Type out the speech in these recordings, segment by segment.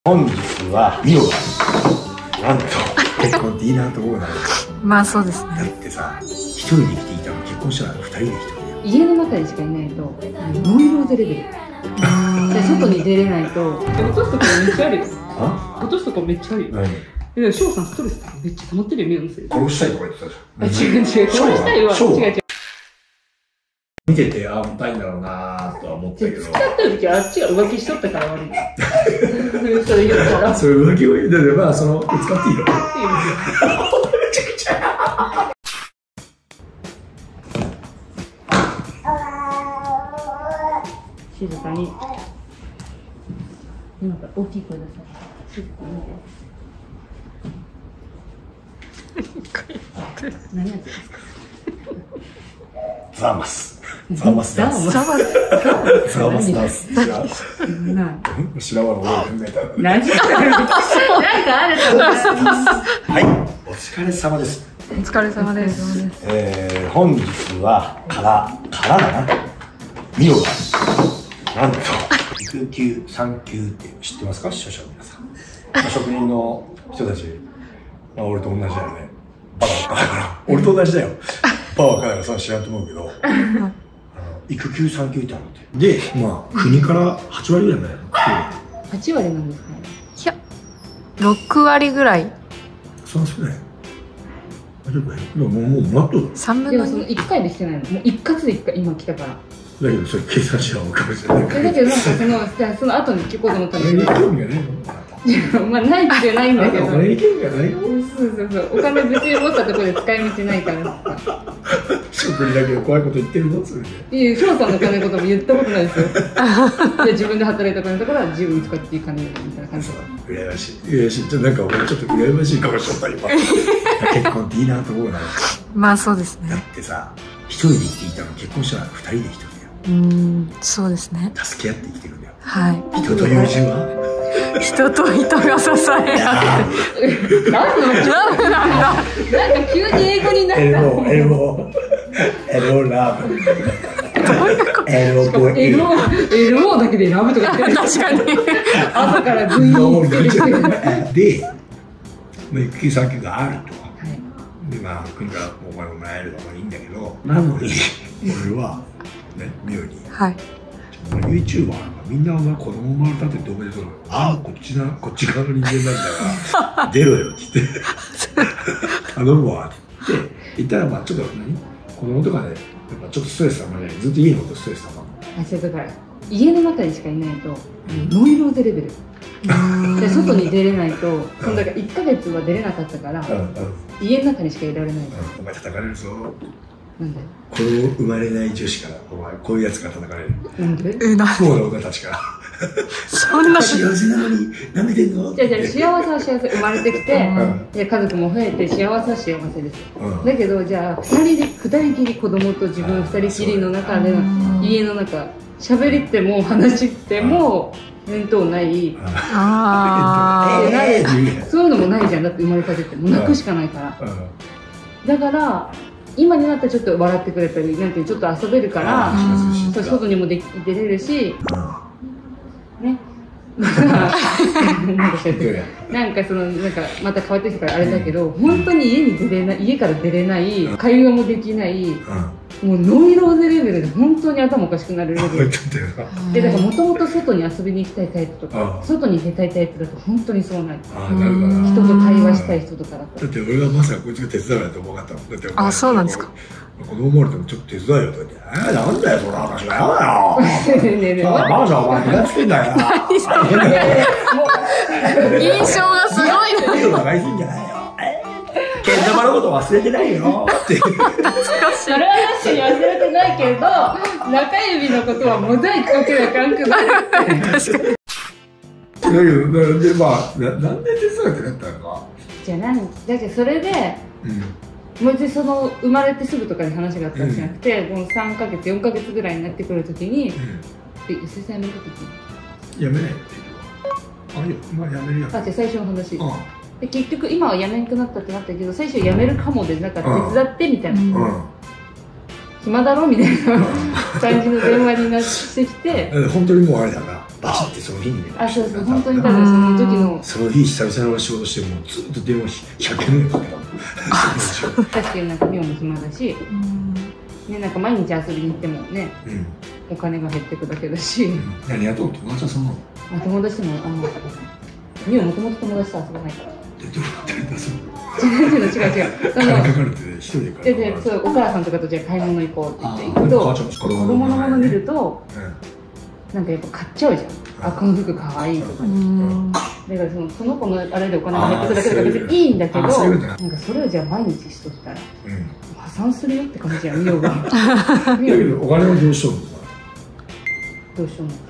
本日はミオがなんと結婚っていいなと思うな。 まあそうですね。 だってさ、一人で生きていたの結婚したら二人で一人で。 家の中にしかいないとノイローゼレベルで外に出れないと落とすとこめっちゃあるよ。落とすとこめっちゃあるよ。で翔さんストレスめっちゃ溜まってるよ。ミオのせいで殺したいとか言ってたじゃん。 違う殺したいは違う。 見てて重たいんだろうなとは思ったけど、 使った時あっちが浮気しとったから悪い。それ言ったらそれ浮気を言うてれば、その使っていいの。めちゃくちゃ静かに。なんか大きい声出さ静かに。何やってますか。 ザーマス。ザーマスダンス。ザーマスダンス。知らんわの俺が考えた。 なんかあると思う。 はい、お疲れ様です。 お疲れ様です。 本日はからだな。ミオがなんと育休産休って知ってますか、視聴者の皆さん。職人の人たち、俺と同じだよね。バカだから俺と同じだよ。パワーからさ知らんと思うけど、育休産休ってあるって。で、まあ国から8割ぐらいだよ。 8割なんですか。 いや、6割ぐらい。 そんな少ない。大丈夫だよ。もうもらっとる。 3分のでもその1回でしてないの。もう一括で1回今来たから。 だけどそれ計算し合うかもしれない。 だけどなんかその後に聞こうと思ったんだけど。 興味がないの。 まあないってないんだけど。 お金に興味がないの。 そうお金別に持ったところで使い道ないから。 職人だけど怖いこと言ってるのそれで。 いや翔さんの金のことも言ったことないですよ。で自分で働いた金だから自分に使っていい金みたいな感じだから。 羨ましい。羨ましい。ちょっとなんか俺ちょっと羨ましい顔しちゃった今。結婚っていいなと思うな。 まあそうですね。 だってさ、一人で生きていたの結婚したら二人で一人だよ。 そうですね。 助け合って生きてるんだよ。 はい。 人という字は人と人が支え合って。 何なんだ。なんか急に英語になった。 エロラブ。エロだけでラブとか言ってる。 確かに。 後から V をつけてきてる。 で、育休産休があると。でまあ国からお金をもらえるのがいいんだけど、なのに俺はねミオに。はい。YouTuber なんかみんな子供生まれたってどうでとる。ああこっち側の人間なんだから出ろよって言って頼むわって言ったら、まあちょっと子供とかでやっぱちょっとストレスたまるね。ずっと家にいるとストレスたまる。 それだから家の中にしかいないとノイローゼレベルで外に出れないと、そのだから1ヶ月は出れなかったから家の中にしかいられない。 お前叩かれるぞ。 なんで子供生まれない女子からお前こういうやつから叩かれる。 なんで不幸な女たちからそんな幸せなのに舐めてんの。 じゃ幸せは幸せ、生まれてきてで家族も増えて幸せは幸せですよ。だけどじゃあ2人きり子供と自分2人きりの中で家の中喋りっても話しても面倒ない。そういうのもないじゃん。だって生まれたてってもう泣くしかないから。だから今になったらちょっと笑ってくれたりなんてちょっと遊べるから外にも出れるしね。なんかまた変わってきたからあれだけど、本当に家から出れない、会話もできない、もうノイローゼレベルで本当に頭おかしくなるレベルで、だからもともと外に遊びに行きたいタイプとか外に出たいタイプだと本当にそうなる。人と会話したい人とかだと。 だって俺がまさかこいつが手伝うなんて思わなかったもん。だってあ、そうなんですか。 子供生まれてもちょっと手伝えよとか言って、なんだよその話がやだよ。ママちゃんお前気がつけんだよ。 印象がすごいね。 バカにすんじゃないよ。けん玉のこと忘れてないよって。 それは確かに忘れてないけど、中指のことはモザイクかけなあかんくなる。 だけどでまあなんで手伝ってなったのか。 じゃあだけどそれで。もうその生まれてすぐとかに話があったんじゃなくて、もう3ヶ月4ヶ月ぐらいになってくるときに先生辞めるとき辞めないよって言う。あいやまあ辞めるよ。 じゃあ最初の話で結局今は辞めなくなったってなったけど最初辞めるかもでなんか手伝ってみたいな。 暇だろみたいな感じの電話になってきて、 本当にもうあれだな、バチってその日にね。 あ、そうそう、本当に多分その時のその日久々の仕事してもうずっと電話100件ぐらいかけたもん。 確かになんかミオも暇だし、ね、なんか毎日遊びに行ってもね、お金が減ってくだけだし。 何やと友達はそんなの？ 友達もミオもともと友達と遊ばないから。 どうやってるんだそれ。 違う。 金かかるって一人で買う。 そう、お母さんとかとじゃあ買い物行こうって言って行くと、子供のもの見ると、なんかやっぱ買っちゃうじゃん。あ、この服かわいいとか。だからその子のあれでお金が入ってくるだけだから別にいいんだけど、なんかそれをじゃあ毎日しとったら破産するよって感じやん、ミオが。だけどお金はどうしようの？ どうしようのって。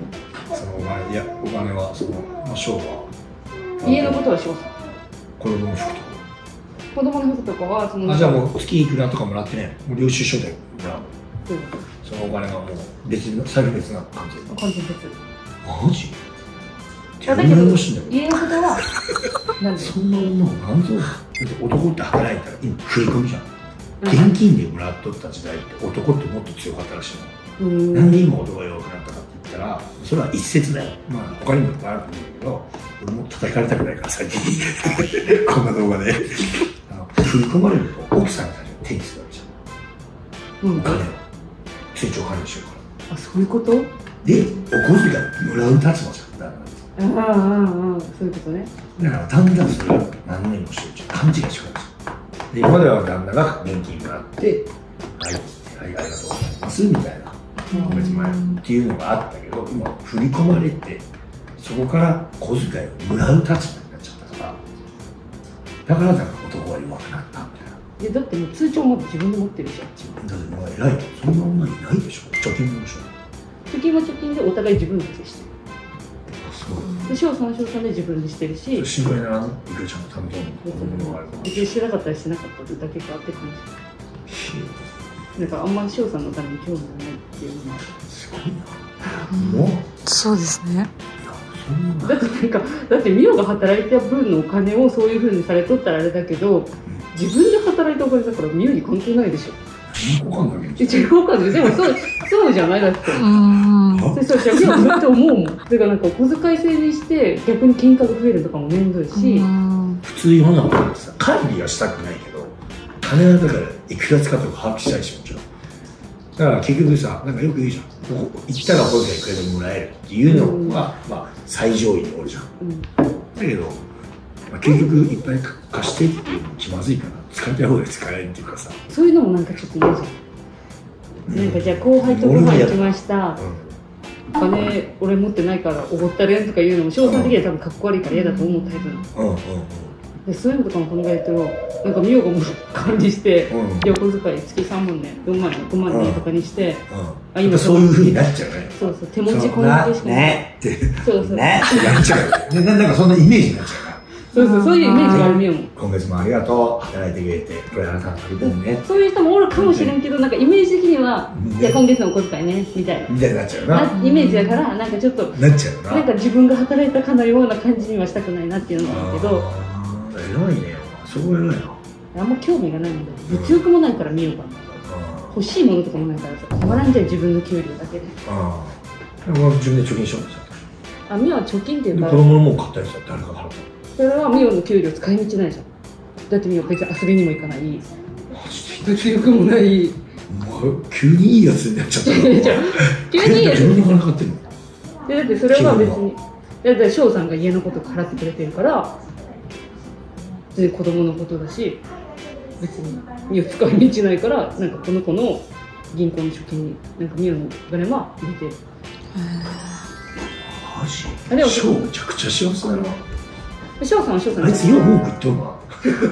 そのお金、いやお金はそのショーは家のことはしよう。 子供の服とか。 子供の服とかはその。 じゃあもう月いくらとかもらってね、もう領収書でもらう。そのお金がもう別の財布別な感じ。 完全別。 マジ？ だけど家のことはなんで？ そんな女はなんぞ。男って働いたら今振り込みじゃん。現金でもらっとった時代って男ってもっと強かったらしいの。なんで今男が弱くなったかって言ったら、それは一説だよ。まあ他にもいっぱいあると思うんだけど、俺も叩かれたくないから最近こんな動画で振り込まれると奥さんが最初に手にするわけじゃん。お金を成長管理しようから。 あ、そういうこと？ で、お小遣いもらう立場じゃん。だからそういうことね。 だからだんだんそれを何年もしてるうちに勘違いしちゃうんですよ。で、今までは旦那が現金があって、はい、ありがとうございますみたいな今月前っていうのがあったけど、今振り込まれてそこから小遣いをもらう立場になっちゃったから、だから男は弱くなったみたいな。 だってもう通帳も自分で持ってるじゃん。 だってもう偉いよ。そんな女いないでしょ。貯金もでしょ。 貯金は貯金でお互い自分でしてる。で、翔さんで自分でしてるし、 心配ならいくらちゃんと担当のものがあるから別にしてなかったりしてなかっただけかって感じ。だからあんまり翔さんのために興味がないっていうのはすごいな。もうそうですね。 だってミオが働いた分のお金をそういうふうにされとったらあれだけど、自分で働いたお金だからミオに関係ないでしょ。 わかんないけど。 違うかんない。でもそうじゃないだって。そうじゃミオはって思うもん。だからなんかお小遣い制にして逆に喧嘩が増えるとかも面倒いし。 普通世の中でさ、管理はしたくないけど、金はだからいくら使ったか把握したいしもちろん。だから結局さ、なんかよく言うじゃん。行ったらお小遣いいくらでももらえるっていうのは、まあ最上位におるじゃん。だけど、結局いっぱい貸してっていうのも気まずいから使いたい方で使えるっていうかさ、 そういうのもなんかちょっと嫌じゃん。なんかじゃあ後輩とご飯行きました、お金俺持ってないからおごったれんとか言うのも翔さん的には多分かっこ悪いから嫌だと思うタイプなの。でそういうのとかも考えるとなんかミオがもう管理して、お小遣い月3万ね4万ね5万ねとかにして、 今そういうふうになっちゃうね。 そうそう、手持ちこんだけしかないってそうそうねやっちゃう。なんかそんなイメージになっちゃうから。 そういうイメージがあるミオも。 今月もありがとう、働いてくれてこれあなたの食べてるね。 そういう人もおるかもしれんけど、なんかイメージ的にはじゃあ今月のお小遣いねみたいなになっちゃうなイメージだから、なんかちょっとなっちゃうな。 なんか自分が働いたかのような感じにはしたくないなっていうのがあるけど。 偉いね。そこ偉いな。 あんま興味がないんだよ。物欲もないからミオが欲しいものとかもないからさ、たまらんじゃん自分の給料だけで。 自分で貯金しようとした。 ミオは貯金っていうか子供のもん買ったりしたら誰か払ったの？ それはミオの給料使い道ないじゃん。だってミオ別に遊びにも行かない、物欲もない。 急にいいやつになっちゃったの。 急にいいやつ自分の金買ってんの？ だってそれは別にだって翔さんが家のこと払ってくれてるから子供のことだし、別にミオ使い道ないから、なんかこの子の銀行の貯金になんかミオのお金は入れてる。 マジ？あれは翔めちゃくちゃ幸せだな。 翔さんは翔さん。 あいつよう文句言っとんな。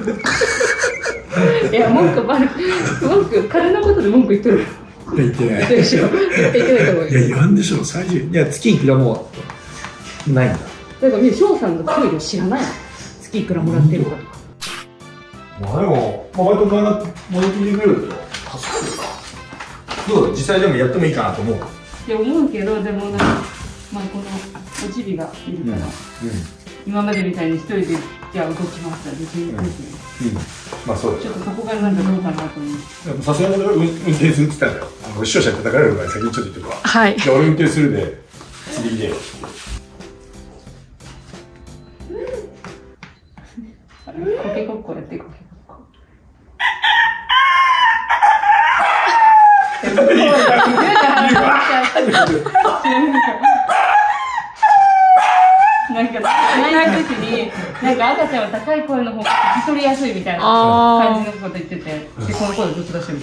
いや文句彼のことで文句言っとる。 言ってない。 言ってないと思う。 いや言わんでしょ最初。いや月いくらもないんだ。 だから翔さんの給料知らないの。月いくらもらってるかとか。 まあでも割と前が戻ってきてくれると助かるか。どうだ実際でもやってもいいかなと思う。 いや思うけど、でもなんかまあこのおちびがいるから、今までみたいに一人でじゃあ動きました別にまあそうだちょっとそこがなんかどうかなと思う。 さすがに運転するって言ったんだよ。視聴者に叩かれるから先にちょっと言っておくわ。 はい。 じゃあ俺運転するで次で。 コケコッコやってコケコッコ。なんか泣いた時になんか赤ちゃんは高い声の方が聞き取りやすいみたいな感じのこと言ってて、でこの声ずっと出してるみ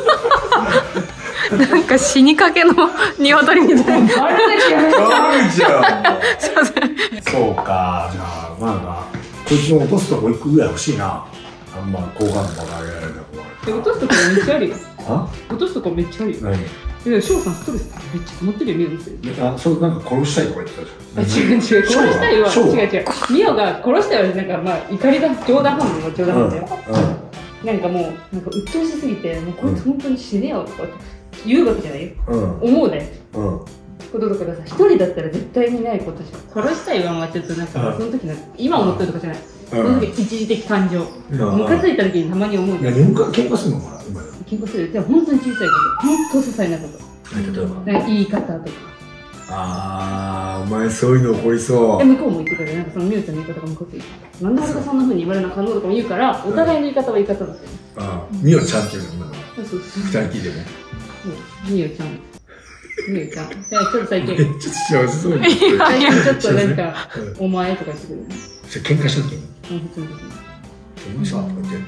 たいな。 なんか死にかけの鶏みたいな。 あれだけあるじゃん。 すいません。 そうか、じゃあまあこいつの落とすとこ1個ぐらい欲しいな。あんま好感度が上げられた子は。 落とすとこめっちゃあるよ。 は？ 落とすとこめっちゃあるよ。 何？ 翔さんストレスめっちゃ持ってるよ、ミオのせいで。 あ、それなんか殺したいとか言ってたじゃん。 違う、殺したいは違う。ミオが殺したいはなんかまあ怒りだ、冗談半分の冗談なんだよ。なんかもうなんか鬱陶しすぎて、もうこいつ本当に死ねよとか言うわけじゃないよ。思うね。こととかさ、一人だったら絶対にないことしか。殺したいはちょっとなんかその時の今思ってるとかじゃない。その時一時的感情。ムカついた時にたまに思う。 喧嘩するのかな？ 喧嘩する。でも本当に小さいこと、本当些細なこと。 例えば言い方とか。 ああ、お前そういうの怒りそう。 向こうも言ってくれる。なんかそのミュウちゃんの言い方が向こうって言う。なんで俺がそんな風に言われなあかんのとかも言うから、お互いの言い方は言い方だって。 ああ、ミオちゃんっていうの今の。 そう二人きりでね。 ミオちゃん。ミオちゃん。ちょっと最近。 ちょっと幸せそうに。 最近ちょっとなんか、お前とか言ってくる。 それ喧嘩した時に。 普通に。 お前さ、とか言って。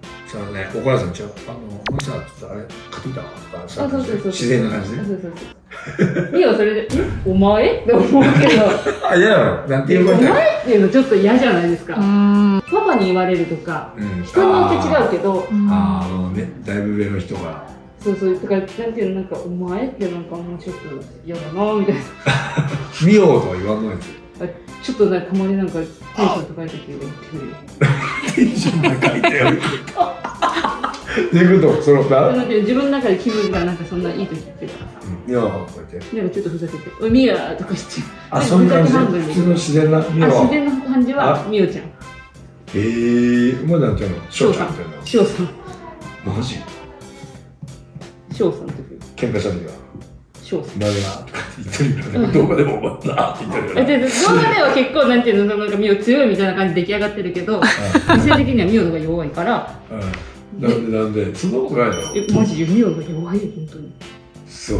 さあね、怒らずにちゃう。お前さ、あれ、買ってきたとかさ、自然な感じで。 ミオそれで、お前って思うけど。 あ、いや、なんて言うお前っていうのちょっと嫌じゃないですか。パパに言われるとか、人によって違うけど。 ね、だいぶ上の人が。 そう、だから、なんていうの、なんか、お前ってなんかもうちょっと嫌だなみたいな。 ミオとは言わないですよ。 ちょっとね、たまになんか、テンション高い時言ってくるよ。 テンション高いってやる。っていうことそのなんか自分の中で気分がなんかそんないい時ってるからさ。 いや、こうやって。 なんかちょっとふざけて、おい、ミオとかして。 あ、そういう感じ。普通の自然なミオ。 自然な感じはミオちゃん。 お前なんていうの？翔さん。 翔さん。 マジ？ 翔さんって喧嘩した時は。 翔さん。 だなとか言ってるよね。動画でもお前なって言ってるよね。 動画では結構なんていうの、なんかミオ強いみたいな感じで出来上がってるけど、実際的にはミオの方が弱いから。 なんでそんなことないだろ。 マジミオが弱いよ、本当に。 そう。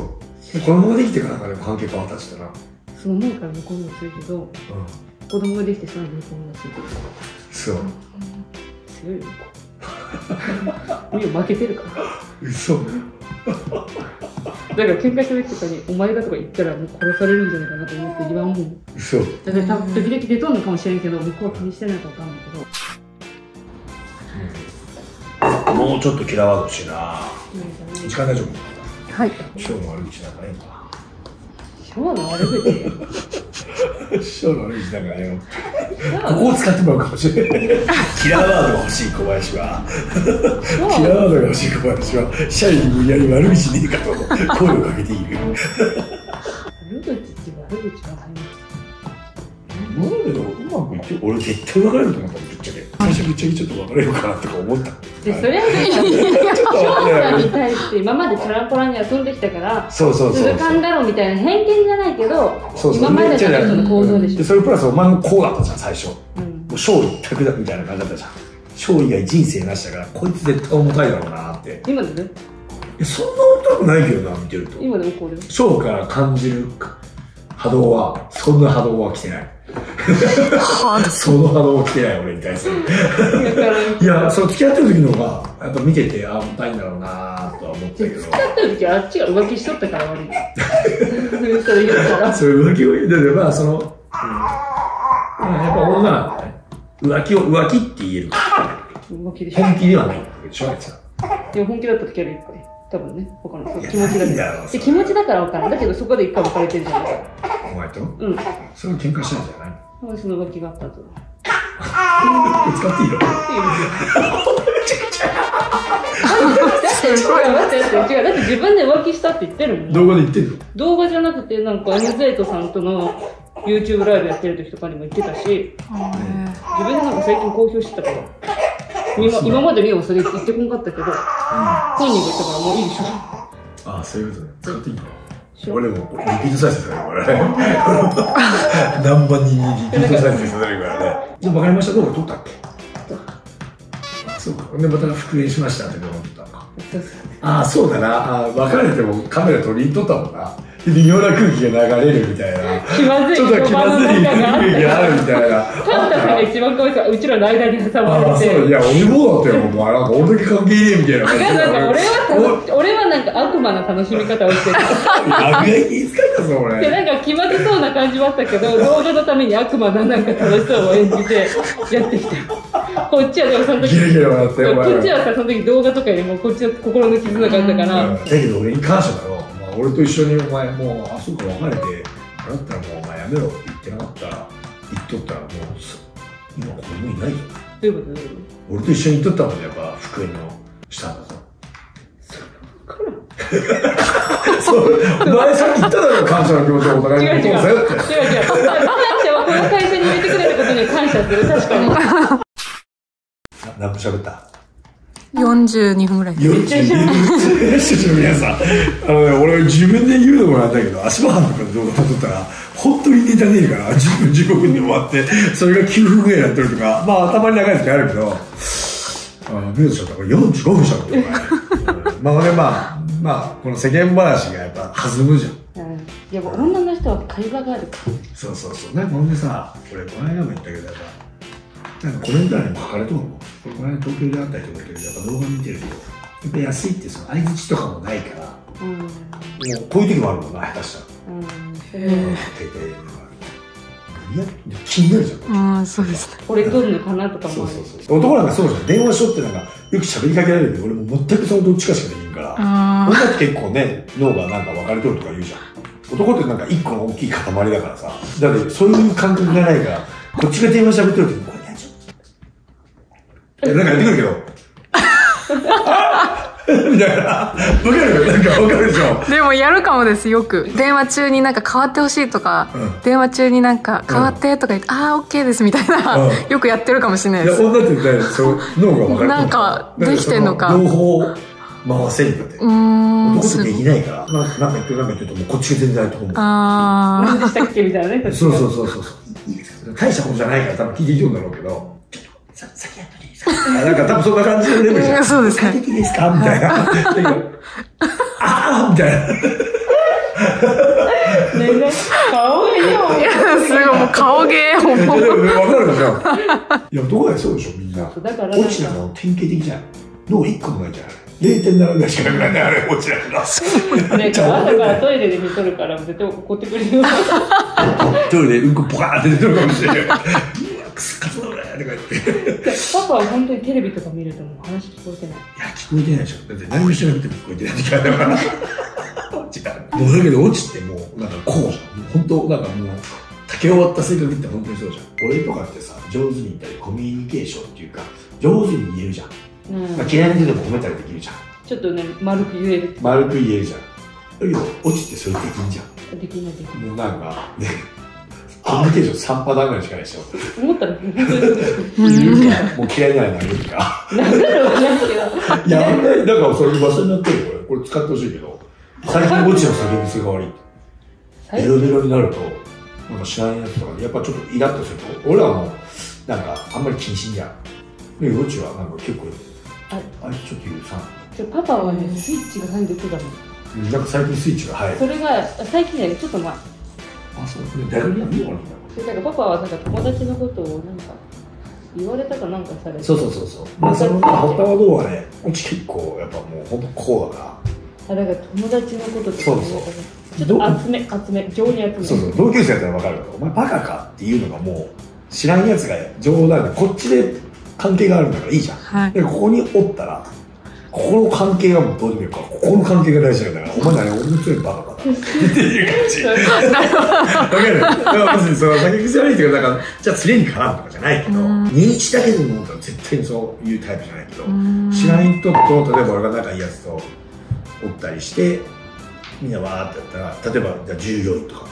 子供ができてからなんかでも関係変わったりしたら。 そう思うから向こうも強いけど、子供ができてさらに向こうも強いけど。 そう。 強いよ。ミオ負けてるから。 嘘。 だから喧嘩した時とかに「お前が」とか言ったらもう殺されるんじゃないかなと思って言わんもん。 嘘。 だから時々出とんのかもしれんけど向こうは気にしてないか分かんないけど。 もうちょっと嫌われほしいな。時間大丈夫？ はい。 師匠の悪口なんかねえか。 師匠の悪口？ 師匠の悪口なんかねここを使ってもらうかもしれない。キラーワードが欲しい小林は。キラーワードが欲しい小林は社員に無理やり悪口ねえかと声をかけている。 悪口って悪口はない。 今までのうまくいって俺絶対別れると思ったのぶっちゃけ。最初ぶっちゃけちょっと別れるかなとか思った。 でそれはね、翔さんに対して今までチャランポランに遊んできたから、 続かんだろうみたいな偏見じゃないけど、今までの人の行動でしょ。 それプラスお前もこうだったじゃん最初。もう勝利一択だみたいな感じだったじゃん。勝利が人生なしだからこいつ絶対重たいだろうなって。 今でね。 そんな重たくないけどな見てると。 今でもこうで。 翔から感じる波動はそんな波動は来てない。その波動は来てない俺に対する。いや、その付き合ってる時の方がやっぱ見てて重たいんだろうなとは思ったけど。 付き合ってる時はあっちが浮気しとったから悪い。それ言ったら。 それ浮気を言うてればその、やっぱ女なんだね。浮気って言える。 浮気でしょ。 本気ではないわけでしょあいつは。 いや本気だった時あるいっぱい。多分ね、他の気持ちだから。気持ちだから分からん。だけどそこで一回別れてるじゃない。 お前と？ うん。 それは喧嘩したんじゃない？ その浮気があったと。 使っていいの？ 違う、だって自分で浮気したって言ってるもん。 動画で言ってんの？ 動画じゃなくて、なんか NZ さんとの YouTube ライブやってる時とかにも言ってたし、自分でなんか最近公表してたから、今までリオそれ言ってこんかったけど、本人が言ったからもういいでしょ。 ああ、そういうことね。使っていいの？俺もリピート再生されるからね。何万人にリピート再生されるからね。じゃあ分かりました。どう撮ったっけ？そうか。で、また復縁しましたって思ってたのか。ああ、そうだな。別れてもカメラ取りに撮ったもんな。微妙な空気が流れるみたいな。 気まずい。 ちょっと気まずい空気があるみたいな。 カンタさんが一番かわいそう。うちらの間に挟まれて。 ああ、そう。いや、俺もだったよ。もう、なんか俺だけ関係ねえみたいな感じで。俺はなんか悪魔の楽しみ方をしてる。 悪が気遣いだぞ、俺。 で、なんか気まずそうな感じはあったけど、動画のために悪魔のなんか楽しそうを演じてやってきた。こっちはでもその時、こっちはさ、その時動画とかよりもこっちの心の絆があったから。 だけど俺に感謝だろ。俺と一緒にお前もう、あ、そうか別れて、あなたらもうお前やめろって言ってなかったら、言っとったらもう、今子供いないぞ。 どういうこと？ 俺と一緒に言っとったもんね、やっぱ復縁のしたんだぞ。そう、お前さっき言っただろ、感謝の気持ちをお互いに持とうぜって。 違う。感謝はこの会社に入れてくれたことに感謝する、確かに。 何分喋った？ 42分ぐらい。 42分。視聴者の皆さん、俺自分で言うのもなんだけど、足場班とかで動画撮ったら、本当にネタねえから、10分15分で終わって、それが9分ぐらいやってるとか、まあ頭に長い時あるけど、見るでしょ、これ45分しゃべってるからね。まあ、この世間話がやっぱ弾むじゃん。 いや、女の人は会話があるから。 そう。なんかほんでさ、俺この間も言ったけど、やっぱ、なんかコメント欄にも書かれとるもん。この間東京で会った人もいるけど、やっぱ動画見てると、やっぱ安いってその相づちとかもないから、もうこういう時もあるもんな、下手したら。いや、気になるじゃん。 そうですね。 これ撮るのかなとかもある。 そう。男なんかそうじゃん。電話しようってなんか、よく喋りかけられるけど、俺も全くそのどっちかしかできんから。女って結構ね、脳がなんか分かれとるとか言うじゃん。男ってなんか一個の大きい塊だからさ。だってそういう感覚がないから、こっちが電話喋ってる時に、これ大丈夫？なんかやってくるけど。みたいな。わかる？なんかわかるでしょ。 でもやるかもです、よく。電話中になんか変わってほしいとか、電話中になんか変わってとか言って、ああ、オッケーですみたいな、よくやってるかもしれないです。 いや、女ってそう、脳が分かる。 なんか、できてんのか。 両方回せるんだって。男ってできないから、なんか言ってると、もうこっちが全然あると思う。 何でしたっけみたいなね。 そう。大したことじゃないから多分聞いているんだろうけど、先やっといいですか？なんか多分そんな感じのレベルじゃん。 そうですね。 いいですか？みたいな。ああみたいな。 顔芸よ。 いや、すごい、もう顔芸を。 わかるでしょ。いや、男はそうでしょ、みんな。落ちなんか典型的じゃん。脳1個もないじゃん。0.7 ぐらいしかなくないんだよ、あれ、落ちなんか。 朝からトイレで見とるから、絶対怒ってくれるよ。 トイレでうんこポカーって出てるかもしれない。うわ、くすかつだ俺とか言って。 パパは本当にテレビとか見るともう話聞こえてない。いや、聞こえてないでしょ。だって何もしなくても聞こえてない時間だから。もうだけど落ちってもう、なんかこうじゃん。本当なんかもう、竹終わった性格って本当にそうじゃん。俺とかってさ、上手に言ったりコミュニケーションっていうか、上手に言えるじゃん。嫌いな人でも褒めたりできるじゃん。 ちょっとね、丸く言える。 丸く言えるじゃん。だけど、落ちってそれできんじゃん。 できない。 もうなんか、ね、コミュニケーション3パターンぐらいしかないでしょ。 思ったら、本当にそうです。 言うか、もう嫌いなら投げるか。 投げるわけないけど。 いや、だからそれ場所になってるこれ使ってほしいけど、最近落ちの叫び癖が悪い。ベロベロになると、なんか知らないやつとかで、やっぱちょっとイラッとすると、俺はもう、なんかあんまり気にしんじゃん。で、落ちはなんか結構、あれちょっと言うさ。 パパはね、スイッチが入るとだもん。なんか最近スイッチが入る。 それが、最近ね、ちょっと前。 あ、そう。誰には見ようかな。 だからパパはなんか友達のことをなんか、言われたかなんかされて。 そう。まあ、その、ホッタワ動画ね、落ち結構、やっぱもうほんとこうだから。 だから友達のこととか、 そう。 ちょっと集め、情に集め。 そう、同級生だったら分かるけど、お前バカかっていうのがもう、知らんやつが冗談で、こっちで関係があるんだからいいじゃん。 はい、 で、ここにおったら、ここの関係がもうどうでもいいから、ここの関係が大事なんだから、お前何、俺の強いバカかなっていう感じ。わかる？だから別にその、酒癖悪いっていうか、なんか、じゃあ釣りに絡むとかじゃないけど、認知だけでも思ったら絶対にそういうタイプじゃないけど、知らん人と、例えば俺が仲いいやつとおったりして、みんなわーってやったら、例えばじゃあ従業員とか、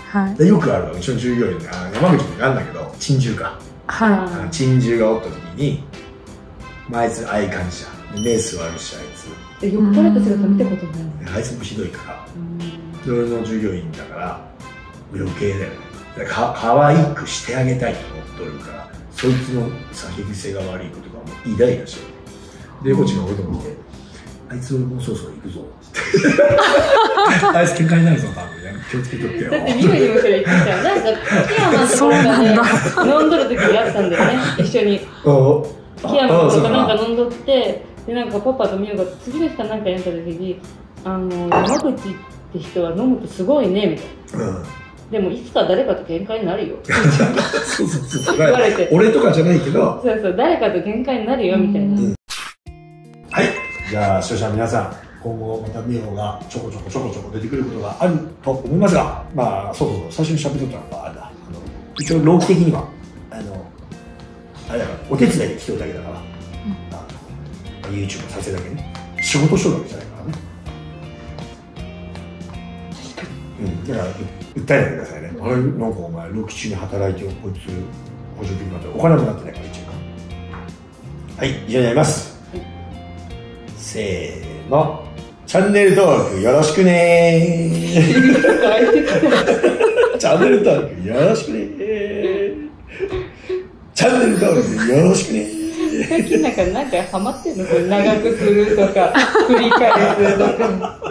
はい、 でよくあるのうちの従業員山口にあるんだけど珍獣か、はい、珍獣がおった時に、あいつ相感謝目座るし、あいつ酔っ払った姿見たことない。 あいつもひどいから、俺の従業員だから余計だよね。可愛くしてあげたいと思っとるから、そいつの酒癖が悪いことがもうイライラしてる。でこっちのことも見て、あいつもうそろそろ行くぞってあいつ喧嘩になるぞ多分ね、気をつけとってよ。 だってみゆにもそれ言ってたよ。なんか木山のところがね飲んどる時があったんだよね、一緒に。木山のところかなんか飲んどって、でなんかパパとみゆが次の日かなんかやった時に山口って人は飲むとすごいねみたいな。でもいつか誰かと喧嘩になるよそう言われて、俺とかじゃないけど、 そう誰かと喧嘩になるよみたいな。 はい、じゃあ視聴者の皆さん、今後また美穂がちょこちょこ出てくることがあると思いますが、まあそう最初に喋っとったのはあれだ、一応労基的にはあれだからお手伝いで来てるだけだから、YouTube の撮影だけね、仕事しとるわけじゃないからね。だから訴えないでくださいね。あれなんかお前労基中に働いてこいつ補助金になってお金もなってないから言っちゃうから。はい、以上になります。せーの、チャンネル登録よろしくねチャンネル登録よろしくねチャンネル登録よろしくねなんかハマってんの、これ長くするとか繰り返すとか。